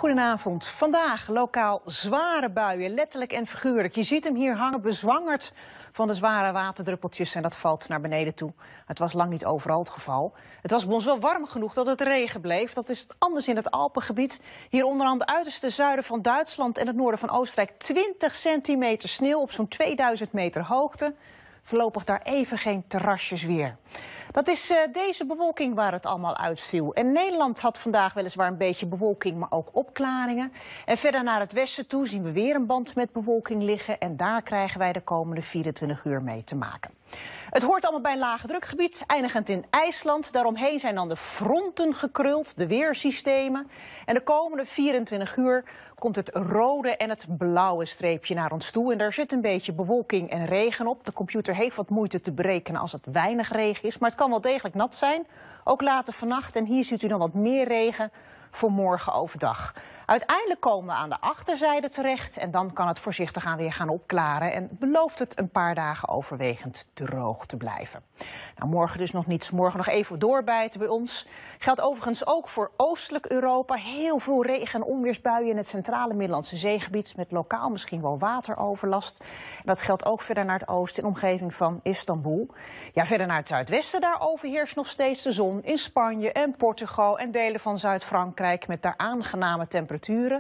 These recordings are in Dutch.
Goedenavond. Vandaag lokaal zware buien, letterlijk en figuurlijk. Je ziet hem hier hangen, bezwangerd van de zware waterdruppeltjes en dat valt naar beneden toe. Het was lang niet overal het geval. Het was bij ons wel warm genoeg dat het regen bleef. Dat is anders in het Alpengebied. Hier onder aan het uiterste zuiden van Duitsland en het noorden van Oostenrijk 20 centimeter sneeuw op zo'n 2000 meter hoogte. Voorlopig daar even geen terrasjes weer. Dat is deze bewolking waar het allemaal uitviel. En Nederland had vandaag weliswaar een beetje bewolking, maar ook opklaringen. En verder naar het westen toe zien we weer een band met bewolking liggen. En daar krijgen wij de komende 24 uur mee te maken. Het hoort allemaal bij een lage drukgebied, eindigend in IJsland. Daaromheen zijn dan de fronten gekruld, de weersystemen. En de komende 24 uur komt het rode en het blauwe streepje naar ons toe. En daar zit een beetje bewolking en regen op. De computer heeft wat moeite te berekenen als het weinig regen is. Maar het kan wel degelijk nat zijn, ook later vannacht. En hier ziet u dan wat meer regen voor morgen overdag. Uiteindelijk komen we aan de achterzijde terecht en dan kan het voorzichtig aan weer gaan opklaren. En belooft het een paar dagen overwegend droog te blijven. Nou, morgen dus nog niets. Morgen nog even doorbijten bij ons. Geldt overigens ook voor oostelijk Europa. Heel veel regen- en onweersbuien in het centrale Middellandse zeegebied met lokaal misschien wel wateroverlast. En dat geldt ook verder naar het oosten in omgeving van Istanbul. Ja, verder naar het zuidwesten, daar overheerst nog steeds de zon in Spanje en Portugal en delen van Zuid-Frankrijk met daar aangename temperaturen.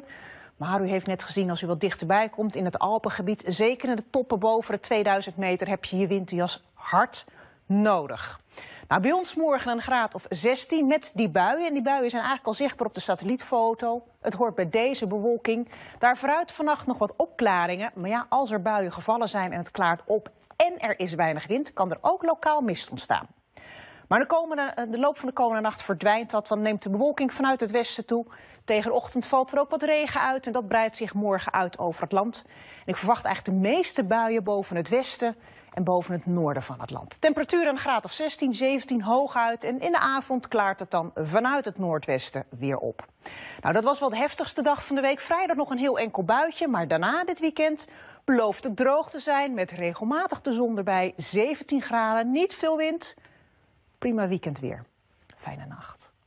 Maar u heeft net gezien, als u wat dichterbij komt in het Alpengebied, zeker in de toppen boven de 2000 meter, heb je je winterjas hard nodig. Nou, bij ons morgen een graad of 16 met die buien. En die buien zijn eigenlijk al zichtbaar op de satellietfoto. Het hoort bij deze bewolking. Daar vooruit vannacht nog wat opklaringen. Maar ja, als er buien gevallen zijn en het klaart op en er is weinig wind, kan er ook lokaal mist ontstaan. Maar de loop van de komende nacht verdwijnt dat, want neemt de bewolking vanuit het westen toe. Tegen de ochtend valt er ook wat regen uit en dat breidt zich morgen uit over het land. En ik verwacht eigenlijk de meeste buien boven het westen en boven het noorden van het land. Temperatuur een graad of 16, 17 hooguit en in de avond klaart het dan vanuit het noordwesten weer op. Nou, dat was wel de heftigste dag van de week. Vrijdag nog een heel enkel buitje, maar daarna dit weekend belooft het droog te zijn met regelmatig de zon erbij. 17 graden, niet veel wind. Prima weekend weer. Fijne nacht.